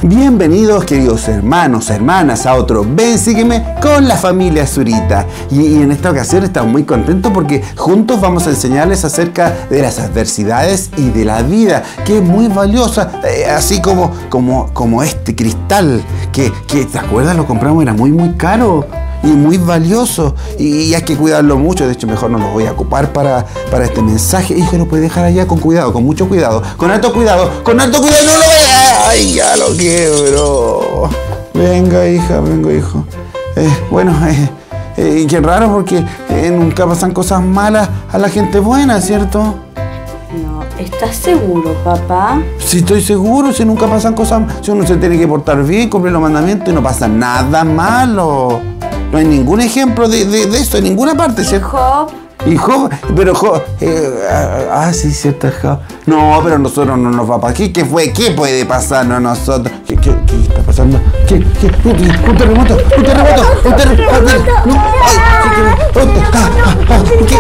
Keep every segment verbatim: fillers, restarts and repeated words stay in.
Bienvenidos, queridos hermanos, hermanas, a otro Ven, Sígueme con la familia Zurita. Y, y en esta ocasión estamos muy contentos porque juntos vamos a enseñarles acerca de las adversidades y de la vida, que es muy valiosa, eh, así como, como, como este cristal que, que, ¿te acuerdas? Lo compramos, era muy, muy caro y muy valioso, y, y hay que cuidarlo mucho. De hecho, mejor no lo voy a ocupar para, para este mensaje. Hijo, lo puedes dejar allá con cuidado, con mucho cuidado, con alto cuidado, con alto cuidado. No lo veas. Ay, ya lo quiebro. Venga, hija, venga, hijo. Eh, bueno, eh, eh, qué raro porque eh, nunca pasan cosas malas a la gente buena, ¿cierto? No, ¿estás seguro, papá? Sí, estoy seguro, si nunca pasan cosas, si uno se tiene que portar bien, cumplir los mandamientos y no pasa nada malo. No hay ningún ejemplo de, de, de eso en ninguna parte, ¿cierto? Job. Y Job, pero Job, eh, ah, sí, cierto, Job. No, pero nosotros no nos va a pasar. ¿Qué, ¿Qué fue? ¿Qué puede pasarnos a nosotros? ¿Qué, qué, qué está pasando? ¿Qué, qué? Un, un terremoto, un terremoto, un terremoto. No, ay, ¿qué, qué, ah, ah, ¿qué?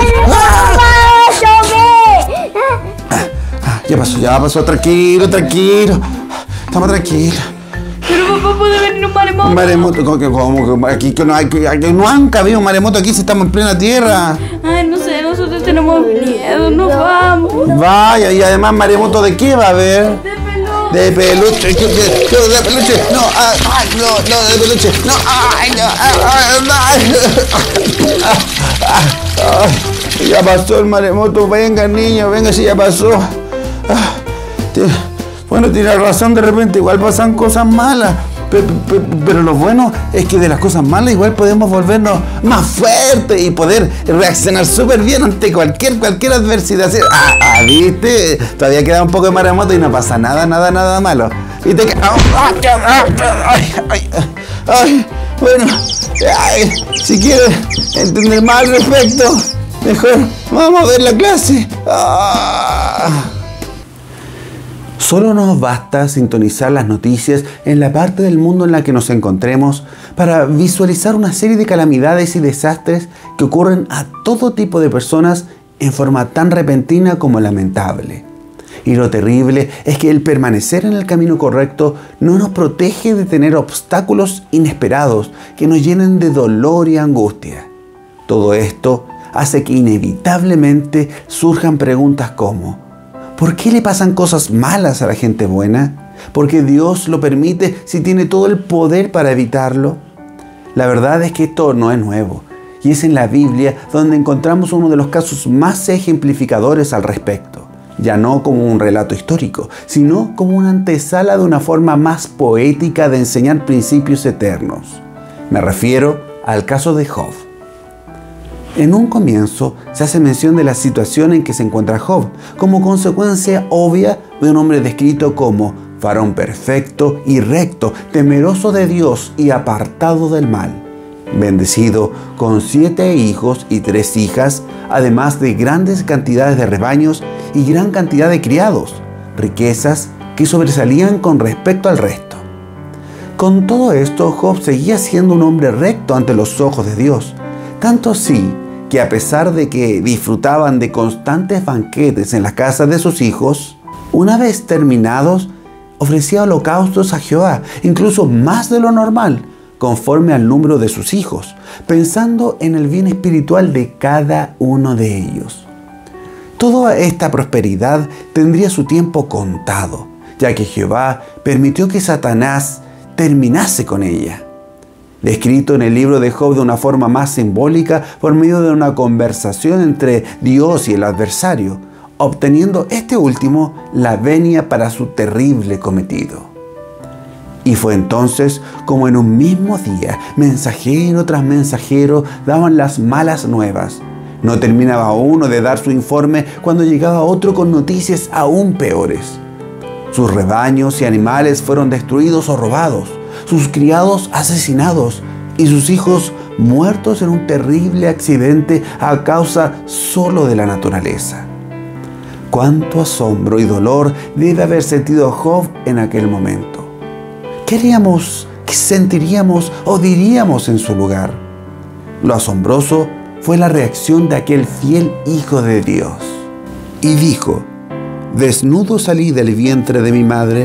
Ah, ah, ya pasó, ya pasó, tranquilo, tranquilo. Estamos tranquilos. Pero papá, puede venir un maremoto. Un maremoto, ¿cómo que cómo? Aquí que no hay, que no han cabido un maremoto aquí si estamos en plena tierra. Ay, no sé, nosotros tenemos miedo, nos vamos. Vaya, y además maremoto ¿de qué va a haber? De peluche. De peluche, de, de peluche, no, ay, no, no, de peluche, no, ay, no, ay, ay, ya pasó el maremoto, venga niño, venga, si ya pasó. Bueno, tiene razón, de repente igual pasan cosas malas, pero, pero, pero lo bueno es que de las cosas malas igual podemos volvernos más fuertes y poder reaccionar súper bien ante cualquier, cualquier adversidad. Ah, ah, ¿viste? Todavía queda un poco de maremoto y no pasa nada, nada, nada malo. ¿Viste? Que... Ay, ay, ay, bueno, ay, si quieres entender más al respecto, mejor vamos a ver la clase. Ah. Solo nos basta sintonizar las noticias en la parte del mundo en la que nos encontremos para visualizar una serie de calamidades y desastres que ocurren a todo tipo de personas en forma tan repentina como lamentable. Y lo terrible es que el permanecer en el camino correcto no nos protege de tener obstáculos inesperados que nos llenen de dolor y angustia. Todo esto hace que inevitablemente surjan preguntas como: ¿por qué le pasan cosas malas a la gente buena? ¿Por qué Dios lo permite si tiene todo el poder para evitarlo? La verdad es que esto no es nuevo, y es en la Biblia donde encontramos uno de los casos más ejemplificadores al respecto. Ya no como un relato histórico, sino como una antesala de una forma más poética de enseñar principios eternos. Me refiero al caso de Job. En un comienzo se hace mención de la situación en que se encuentra Job, como consecuencia obvia de un hombre descrito como varón perfecto y recto, temeroso de Dios y apartado del mal, bendecido con siete hijos y tres hijas, además de grandes cantidades de rebaños y gran cantidad de criados, riquezas que sobresalían con respecto al resto. Con todo esto, Job seguía siendo un hombre recto ante los ojos de Dios, tanto así que a pesar de que disfrutaban de constantes banquetes en las casas de sus hijos, una vez terminados, ofrecía holocaustos a Jehová, incluso más de lo normal, conforme al número de sus hijos, pensando en el bien espiritual de cada uno de ellos. Toda esta prosperidad tendría su tiempo contado, ya que Jehová permitió que Satanás terminase con ella. Descrito en el libro de Job de una forma más simbólica por medio de una conversación entre Dios y el adversario, obteniendo este último la venia para su terrible cometido. Y fue entonces como en un mismo día, mensajero tras mensajero daban las malas nuevas. No terminaba uno de dar su informe cuando llegaba otro con noticias aún peores. Sus rebaños y animales fueron destruidos o robados, sus criados asesinados y sus hijos muertos en un terrible accidente a causa solo de la naturaleza. Cuánto asombro y dolor debe haber sentido Job en aquel momento. ¿Qué haríamos, qué sentiríamos o diríamos en su lugar? Lo asombroso fue la reacción de aquel fiel hijo de Dios. Y dijo: desnudo salí del vientre de mi madre,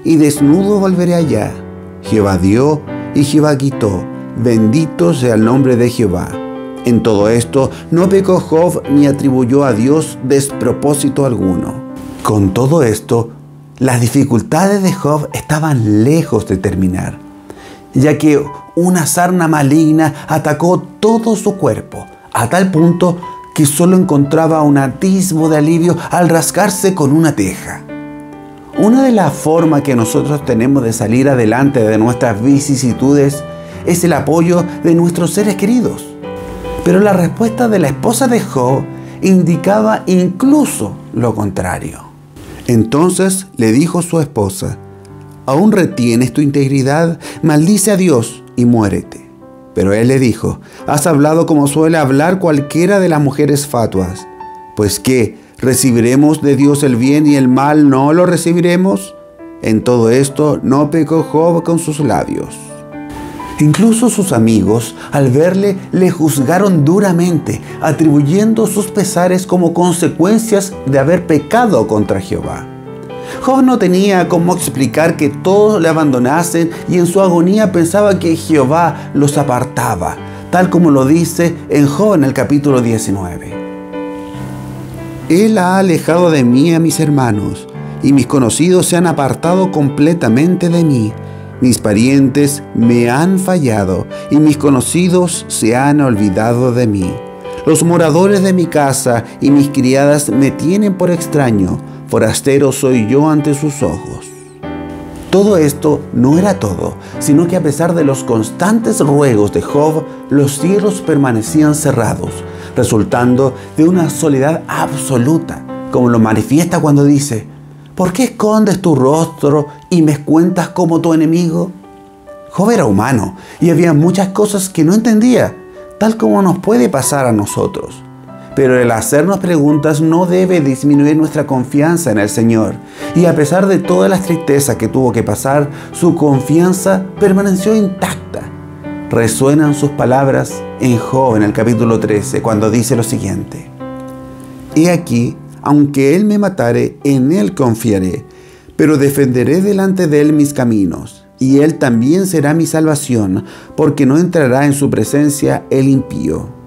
y desnudo volveré allá. Jehová dio y Jehová quitó. Bendito sea el nombre de Jehová. En todo esto no pecó Job ni atribuyó a Dios despropósito alguno. Con todo esto, las dificultades de Job estaban lejos de terminar, ya que una sarna maligna atacó todo su cuerpo, a tal punto que solo encontraba un atisbo de alivio al rascarse con una teja. Una de las formas que nosotros tenemos de salir adelante de nuestras vicisitudes es el apoyo de nuestros seres queridos. Pero la respuesta de la esposa de Job indicaba incluso lo contrario. Entonces le dijo su esposa: ¿aún retienes tu integridad? Maldice a Dios y muérete. Pero él le dijo: has hablado como suele hablar cualquiera de las mujeres fatuas. Pues ¿qué? ¿Recibiremos de Dios el bien y el mal no lo recibiremos? En todo esto no pecó Job con sus labios. Incluso sus amigos, al verle, le juzgaron duramente, atribuyendo sus pesares como consecuencias de haber pecado contra Jehová. Job no tenía cómo explicar que todos le abandonasen y en su agonía pensaba que Jehová los apartaba, tal como lo dice en Job en el capítulo diecinueve. Él ha alejado de mí a mis hermanos, y mis conocidos se han apartado completamente de mí. Mis parientes me han fallado, y mis conocidos se han olvidado de mí. Los moradores de mi casa y mis criadas me tienen por extraño. Forastero soy yo ante sus ojos. Todo esto no era todo, sino que a pesar de los constantes ruegos de Job, los cielos permanecían cerrados, resultando de una soledad absoluta, como lo manifiesta cuando dice: ¿por qué escondes tu rostro y me cuentas como tu enemigo? Job era humano y había muchas cosas que no entendía, tal como nos puede pasar a nosotros. Pero el hacernos preguntas no debe disminuir nuestra confianza en el Señor. Y a pesar de todas las tristezas que tuvo que pasar, su confianza permaneció intacta. Resuenan sus palabras en Job en el capítulo trece, cuando dice lo siguiente: he aquí, aunque él me matare, en él confiaré, pero defenderé delante de él mis caminos, y él también será mi salvación, porque no entrará en su presencia el impío.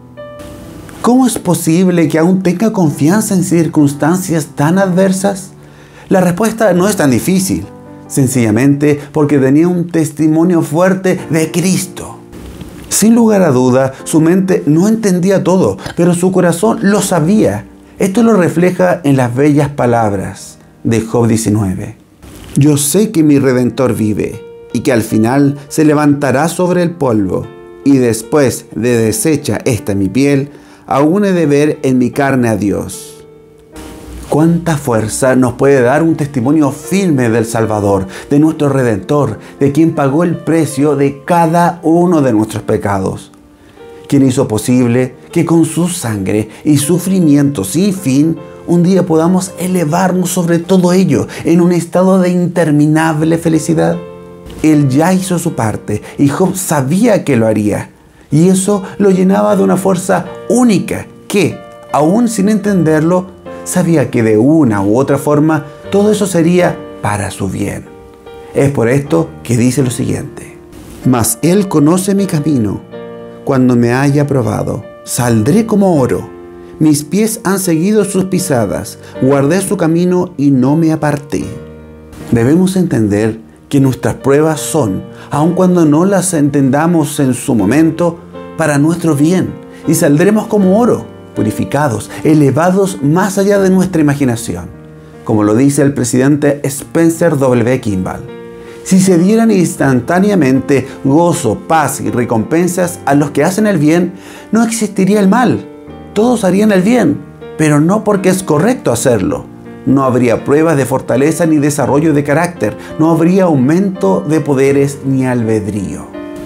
¿Cómo es posible que aún tenga confianza en circunstancias tan adversas? La respuesta no es tan difícil, sencillamente porque tenía un testimonio fuerte de Cristo. Sin lugar a duda, su mente no entendía todo, pero su corazón lo sabía. Esto lo refleja en las bellas palabras de Job diecinueve. Yo sé que mi Redentor vive y que al final se levantará sobre el polvo, y después de deshecha esta mi piel, aún he de ver en mi carne a Dios. ¿Cuánta fuerza nos puede dar un testimonio firme del Salvador, de nuestro Redentor, de quien pagó el precio de cada uno de nuestros pecados? Quien hizo posible que con su sangre y sufrimiento sin fin, un día podamos elevarnos sobre todo ello en un estado de interminable felicidad. Él ya hizo su parte y Job sabía que lo haría. Y eso lo llenaba de una fuerza única que, aún sin entenderlo, sabía que de una u otra forma todo eso sería para su bien. Es por esto que dice lo siguiente: mas él conoce mi camino. Cuando me haya probado, saldré como oro. Mis pies han seguido sus pisadas. Guardé su camino y no me aparté. Debemos entender que nuestras pruebas son, aun cuando no las entendamos en su momento, para nuestro bien, y saldremos como oro, purificados, elevados más allá de nuestra imaginación, como lo dice el presidente Spencer W. Kimball. Si se dieran instantáneamente gozo, paz y recompensas a los que hacen el bien, no existiría el mal. Todos harían el bien, pero no porque es correcto hacerlo. No habría pruebas de fortaleza ni desarrollo de carácter. No habría aumento de poderes ni albedrío.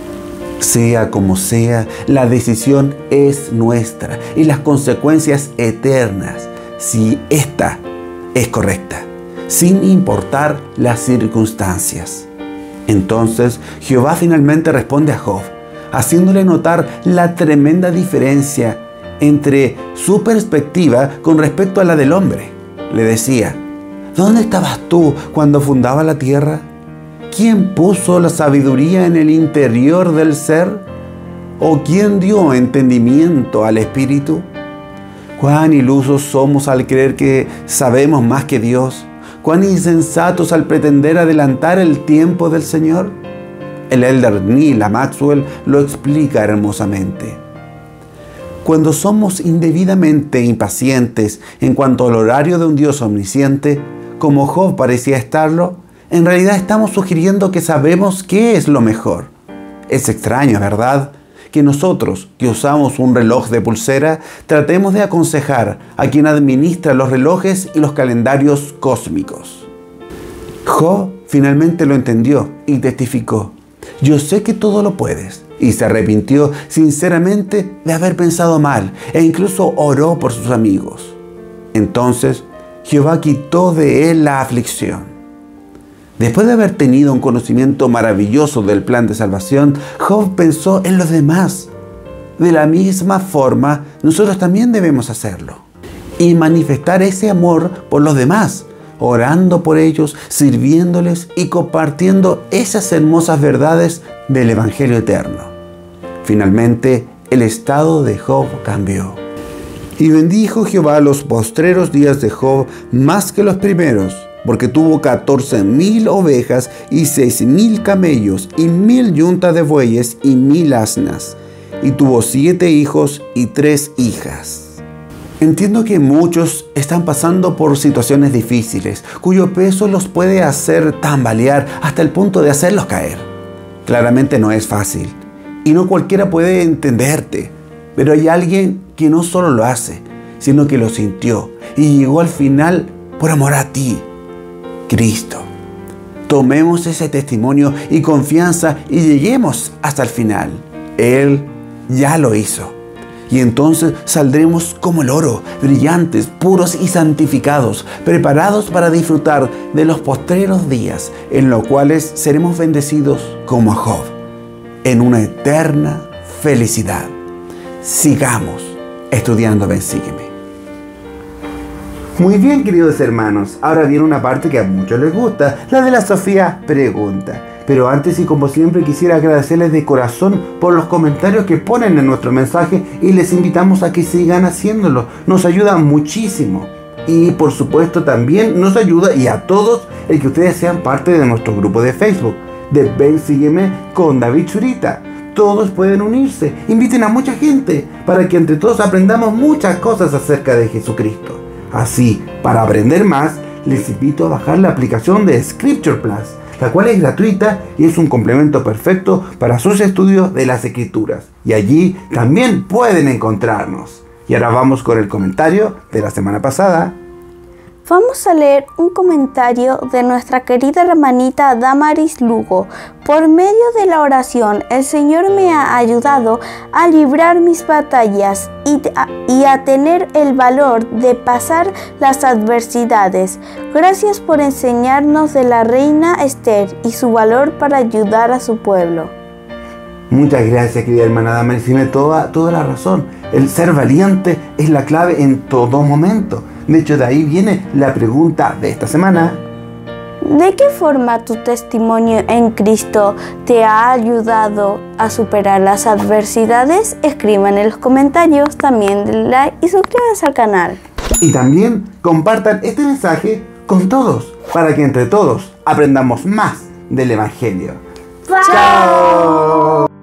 Sea como sea, la decisión es nuestra y las consecuencias eternas, si esta es correcta, sin importar las circunstancias. Entonces Jehová finalmente responde a Job, haciéndole notar la tremenda diferencia entre su perspectiva con respecto a la del hombre. Le decía: ¿dónde estabas tú cuando fundaba la tierra? ¿quién puso la sabiduría en el interior del ser? ¿O quién dio entendimiento al espíritu? Cuán ilusos somos al creer que sabemos más que Dios. Cuán insensatos al pretender adelantar el tiempo del Señor. El elder Neil Maxwell lo explica hermosamente. Cuando somos indebidamente impacientes en cuanto al horario de un Dios omnisciente, como Job parecía estarlo, en realidad estamos sugiriendo que sabemos qué es lo mejor. Es extraño, ¿verdad?, que nosotros, que usamos un reloj de pulsera, tratemos de aconsejar a quien administra los relojes y los calendarios cósmicos. Job finalmente lo entendió y testificó: yo sé que todo lo puedes. Y se arrepintió sinceramente de haber pensado mal e incluso oró por sus amigos. Entonces Jehová quitó de él la aflicción. Después de haber tenido un conocimiento maravilloso del plan de salvación, Job pensó en los demás. De la misma forma, nosotros también debemos hacerlo y manifestar ese amor por los demás, orando por ellos, sirviéndoles y compartiendo esas hermosas verdades del Evangelio eterno. Finalmente, el estado de Job cambió. Y bendijo Jehová los postreros días de Job más que los primeros, porque tuvo catorce mil ovejas y seis mil camellos y mil yuntas de bueyes y mil asnas. Y tuvo siete hijos y tres hijas. Entiendo que muchos están pasando por situaciones difíciles, cuyo peso los puede hacer tambalear hasta el punto de hacerlos caer. Claramente no es fácil, y no cualquiera puede entenderte, pero hay alguien que no solo lo hace, sino que lo sintió y llegó al final por amor a ti, Cristo. Tomemos ese testimonio y confianza y lleguemos hasta el final. Él ya lo hizo. Y entonces saldremos como el oro, brillantes, puros y santificados, preparados para disfrutar de los postreros días, en los cuales seremos bendecidos como Job, en una eterna felicidad. Sigamos estudiando Ven, Sígueme. Muy bien, queridos hermanos, ahora viene una parte que a muchos les gusta, la de la Sofía Pregunta. Pero antes y como siempre quisiera agradecerles de corazón por los comentarios que ponen en nuestro mensaje y les invitamos a que sigan haciéndolo. Nos ayuda muchísimo. Y por supuesto también nos ayuda, y a todos, el que ustedes sean parte de nuestro grupo de Facebook de Ven, Sígueme con David Zurita. Todos pueden unirse, inviten a mucha gente para que entre todos aprendamos muchas cosas acerca de Jesucristo. Así, para aprender más, les invito a bajar la aplicación de Scripture Plus, la cual es gratuita y es un complemento perfecto para sus estudios de las Escrituras. Y allí también pueden encontrarnos. Y ahora vamos con el comentario de la semana pasada. Vamos a leer un comentario de nuestra querida hermanita Damaris Lugo. Por medio de la oración, el Señor me ha ayudado a librar mis batallas y a, y a tener el valor de pasar las adversidades. Gracias por enseñarnos de la reina Esther y su valor para ayudar a su pueblo. Muchas gracias, querida hermana Damaris. Tiene toda, toda la razón. El ser valiente es la clave en todo momento. De hecho, de ahí viene la pregunta de esta semana. ¿De qué forma tu testimonio en Cristo te ha ayudado a superar las adversidades? Escriban en los comentarios, también denle like y suscríbanse al canal. Y también compartan este mensaje con todos, para que entre todos aprendamos más del Evangelio. ¡Chao!